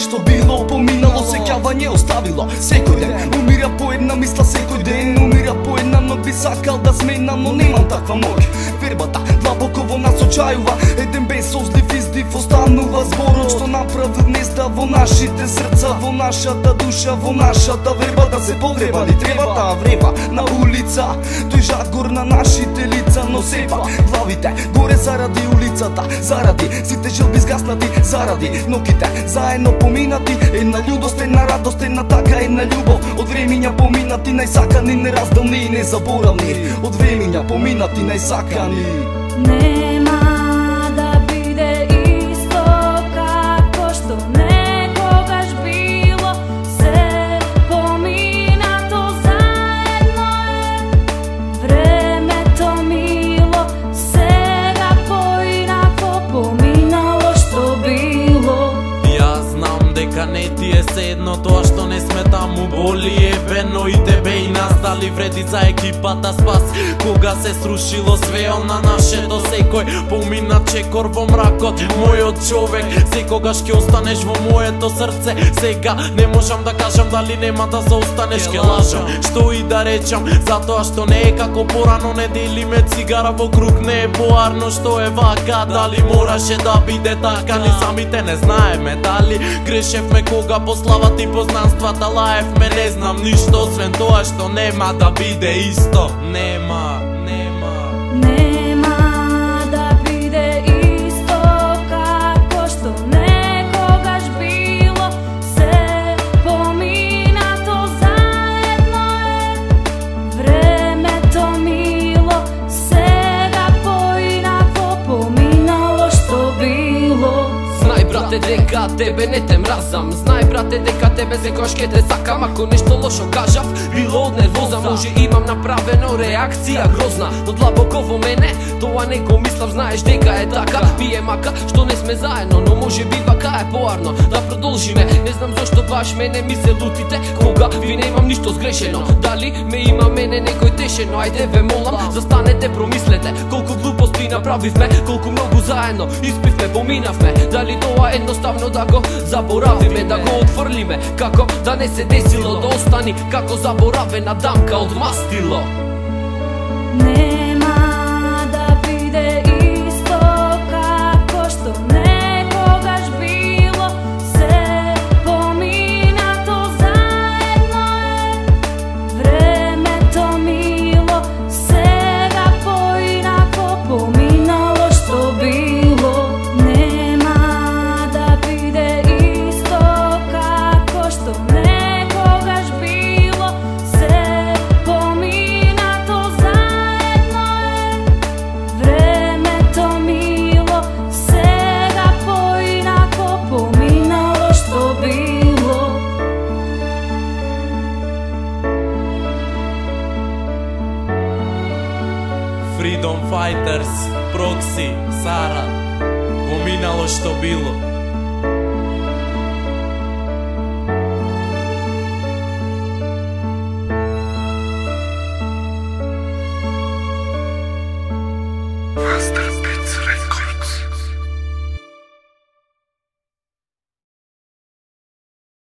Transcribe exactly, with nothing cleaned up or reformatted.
Што било, поминало, сеќавање оставило. Секој ден умира по една мисла, секој ден умира по една, но би сакал да сменам, но немам таква моќ. Вербата длабоко во нас очајува, еден безсозлив издив останува зборот што направи гнезда во нашите срца, во нашата душа, во нашата верба. Да се погреба ли треба таа врева на улица, тој жагор на нашите лица, но сепак главите горе заради улицата, заради сите желби згаснати, заради ноќите заедно поминати. Една људост, една радост, една така, една љубов. Од времиња поминати, најсакани, неразделни и незаборавни. Од времиња поминати, најсакани. Нема да биде исто како што некогаш било, се поминато заедно е. Времето мило, сега поинако поминало што било. Јас знам дека не ти е седно тоа што не сме таму, боли ебе, но и тебе и нас. Дали вреди за екипата спас кога се срушило све на нашето? Секој помина чекор во мракот, мојот човек, секогаш ќе останеш во моето срце. Сега не можам да кажам дали нема да заостанеш, ке лажам што и да речам, затоа што не е како порано, не делиме цигара во круг, не е поарно што е вака. Дали мораше да биде така, ни самите не знаеме. Дали грешевме кога по славата и познанствата лаевме, не знам ништо освен тоа што нема да биде исто. Нема, нема Нема да биде исто како што некогаш било, се поминато заедно е. Времето мило, сега поинако поминало што било. Знај брате дека тебе не те мразам, знај брате дека тебе секојаш ке те сакам. Ако нешто лошо кажав, било од нервоза, може имам направено реакција грозна, но длабоко во мене тоа не го мислам. Знаеш дека е така, пие мака што не сме заедно, но може би вака е поарно да продолжиме. Не знам зошто баш мене ми се лутите кога ви немам ништо сгрешено. Дали ме има мене некој тешено? Ајде ве молам, застанете, промислете колку глупости направивме, колку многу заедно испивме, поминавме. Дали тоа едноставно да го заборавиме, да го отфрлиме, како да не се десило, да остани како заборавена дамка од мастило. Нема да биде исто како што некогаш било, се поминато заедно е. Времето мило, сега поинако поминало што било. Нема да биде исто како што некогаш било, се поминато заедно е. Времето мило, сега поинако поминало што било. Freedom Fighters, Proxy, Sara, поминало што било.